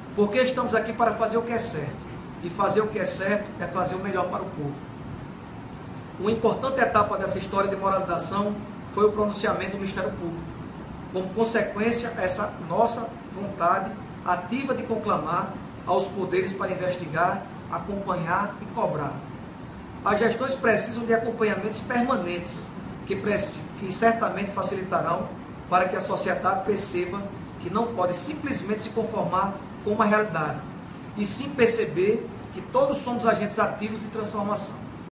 Porque estamos aqui para fazer o que é certo. E fazer o que é certo é fazer o melhor para o povo. Uma importante etapa dessa história de moralização foi o pronunciamento do Ministério Público. Como consequência, essa nossa vontade ativa de conclamar aos poderes para investigar, acompanhar e cobrar. As gestões precisam de acompanhamentos permanentes, que certamente facilitarão para que a sociedade perceba que não pode simplesmente se conformar com uma realidade, e sim perceber que todos somos agentes ativos de transformação.